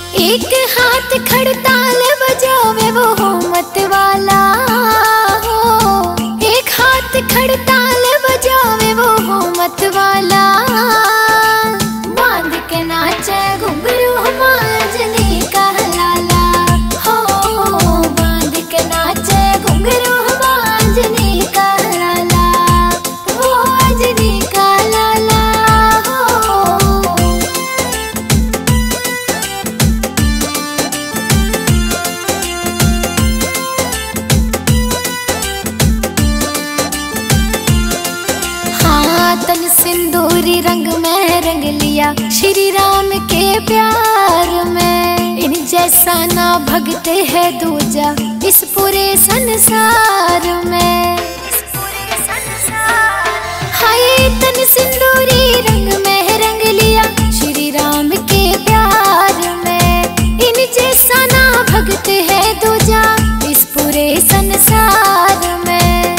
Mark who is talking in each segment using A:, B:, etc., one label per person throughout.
A: एक हाथ खड़ताल बजावे वो हो मत वाला हो, एक हाथ खड़ताल बजावे वो हो मत वाला। बांध के नाचे घुंघरू मांझनी का लाला हो, बांध के नाचे घुंघरू मांझनी का लाला, वो अजनी का लाला हो। तन सिंदूरी रंग में रंग लिया श्री राम के प्यार में, इन जैसा ना भगते है दूजा इस पूरे संसार में। हाय तन सिंदूरी रंग में रंग लिया श्री राम के प्यार में, इन जैसा ना भगते है दूजा इस पूरे संसार में।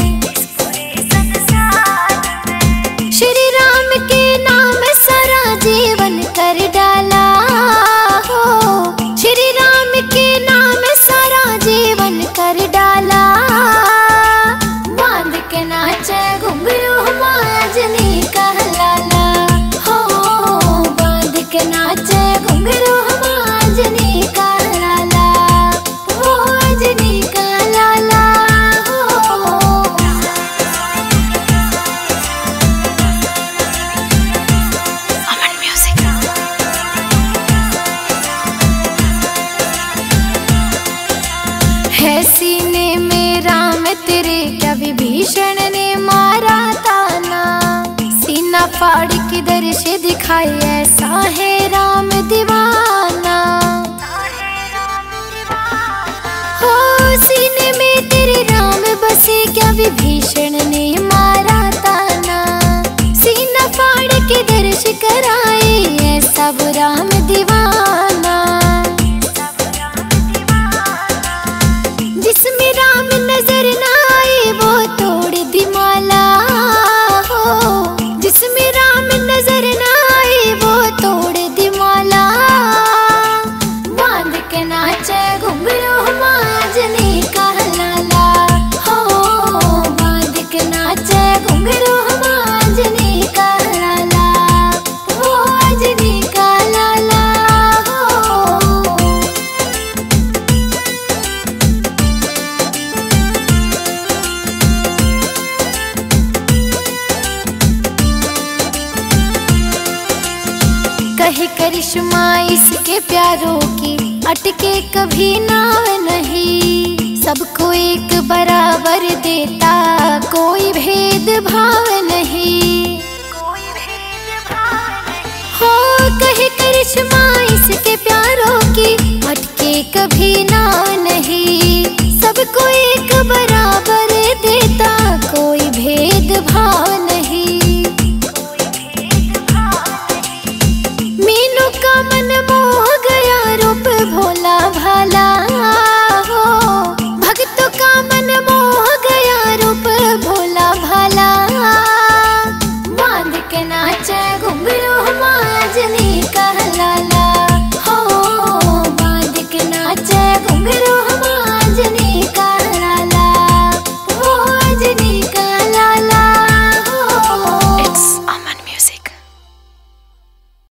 A: जीवन कर डाला हो, श्री राम के नाम सारा जीवन कर डाला। बांध के नाचे घुंघरू मांझनी का लाला हो, बांध के नाचे घुंघरू मांझनी का लाला, वो अजनी का लाला हो। है सीने में राम तेरे क्या विभीषण ने मारा ताना, सीना फाड़ के दर्श दिखाए ऐसा है राम दीवाना। हो सीने में तेरे राम बसे क्या विभीषण ने मारा ताना, सीना फाड़ के दर्श कराए ऐसा वो राम दीवाना। जिसमें राम नजर ना आए वो तोड़ दी माला हो, जिसमें राम नजर ना आए वो तोड़ दी माला। बांध के नाचे घुंघरू मांझनी का लाला हो, बांध के नाचे घुंघरू मांझनी का लाला, वो अजनी का लाला हो। कहे करिश्मा इसके प्यारों की अटके कभी नाव नहीं, सबको एक बराबर देता कोई भेद भाव